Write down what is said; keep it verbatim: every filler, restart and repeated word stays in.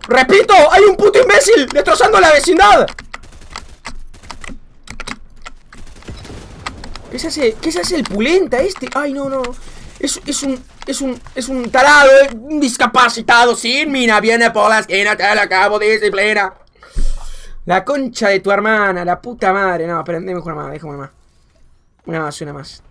¡Repito! ¡Hay un puto imbécil destrozando la vecindad! ¿Qué se hace? ¿Qué se hace el pulenta este? Ay, no, no. Es, es un... Es un... Es un tarado, eh, un discapacitado sin mina. Viene por la esquina, te la acabo de disciplina. La concha de tu hermana, la puta madre. No, pero déjame jugar más, déjame más. Una más, una más.